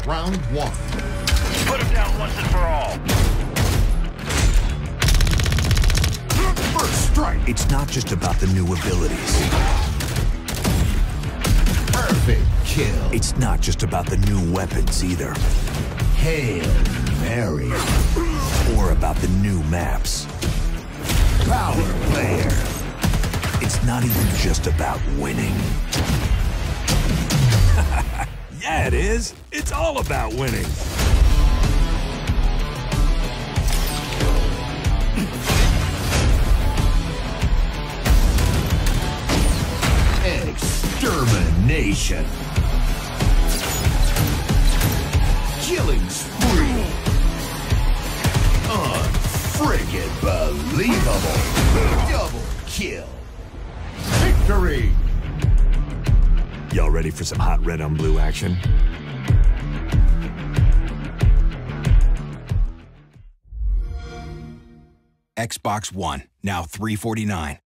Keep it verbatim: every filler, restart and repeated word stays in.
Round one. Put him down once and for all. First strike. It's not just about the new abilities. Perfect kill. It's not just about the new weapons either. Hail Mary. Or about the new maps. Power player. It's not even just about winning. Yeah, it is. It's all about winning. Extermination. Killing spree. Unfriggin' believable. Double kill. Victory. Y'all ready for some hot red on blue action? Xbox One, now three forty-nine.